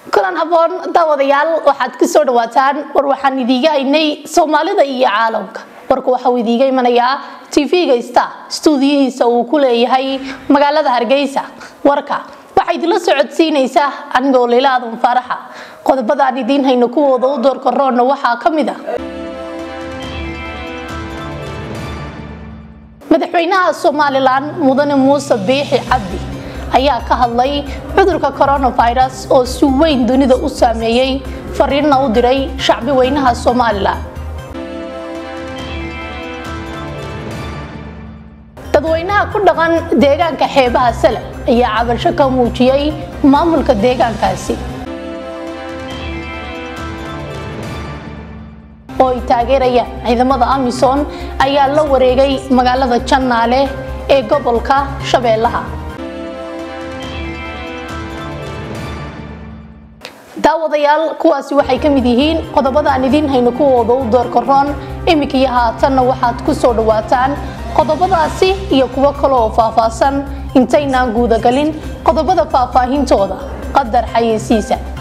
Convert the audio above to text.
kulan haboon daawadayaal waxaad ku soo dhawaataan war waxaan idiga haynay Soomaalida iyo caalamka warku waxa uu idiga imanayaa TV-ga Star studio-hiisa uu ku leeyahay magaalada Hargeysa warka waxa idila socodsiinaysa anigoo Leelaadan Faraxa qodobada aan idin hayno kuwooda u door korona waxa kamid ah madaxweynaha Soomaaliland Mudane Muuse Biixi Cabdi ayaa ka hadlay cudurka coronavirus oo si weyn dunida u saameeyay fariinna u diray shacbi weynaha Soomaaliland dadweynaha ku dhaqan deegaanka xeebaha Sala ayaa cabasho ka muujiyay maamulka deegaankaasi oo ay taageerayaan ciidamada AMISOM ayaa la wareegay magaalada Janaale ee gobolka Shabeellaha daawadayaal kuwaasi waxay ka mid yihiin qodobada aan idin hayno kuwooda u door koron imika haatan waxaad ku soo dhawaataan qodobadaasi iyo kuwa kale oo faahfaahsan intayna guuda galin qodobada faahfaahintooda qadar xayeysiisa